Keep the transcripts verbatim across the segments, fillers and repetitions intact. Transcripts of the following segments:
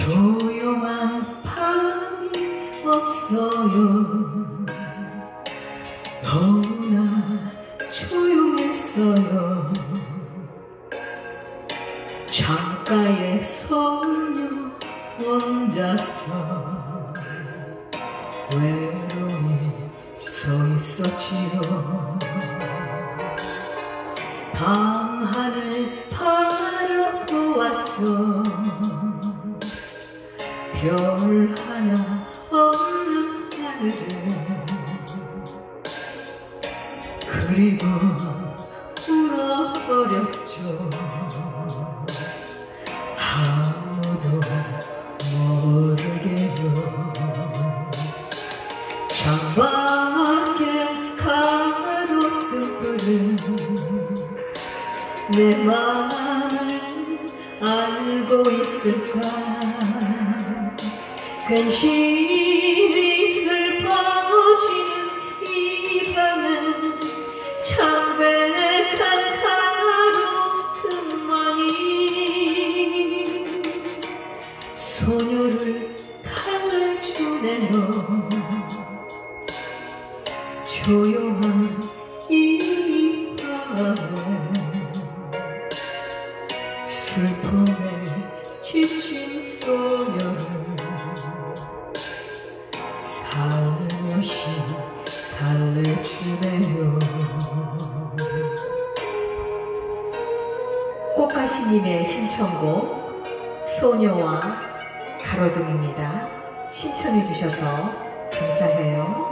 조용한 밤이 왔어요. 너무나 조용했어요. 창가에 소녀 혼자서 외로이 서 있었지요. 밤하늘 바라보았죠. 별 하나 없는 하늘을. 그리고 울어버렸죠. 아무도 모르게요. 창밖에 가로등불은 내 마음을 알고 있을까. 괜시리 슬퍼지는 이 밤에 창백한 가로등만이 소녀를 달래주네요. 조용한 이 밤에 슬픔에 지친 소녀를 살며시 달래주네요. 꽃가시님의 신청곡 소녀와 가로등입니다. 신청해 주셔서 감사해요.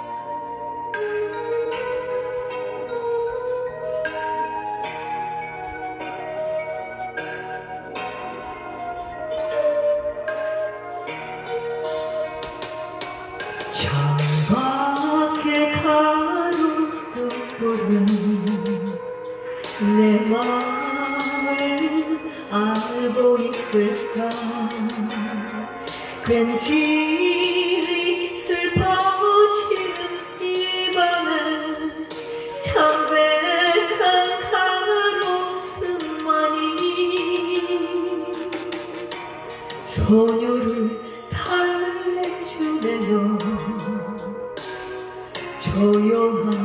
창밖에 가로등불은 내 마음을 알고 있을까. 괜시리 슬퍼지는 이 밤에 창백한 가로등만이 소녀를 달래주네요. 조용한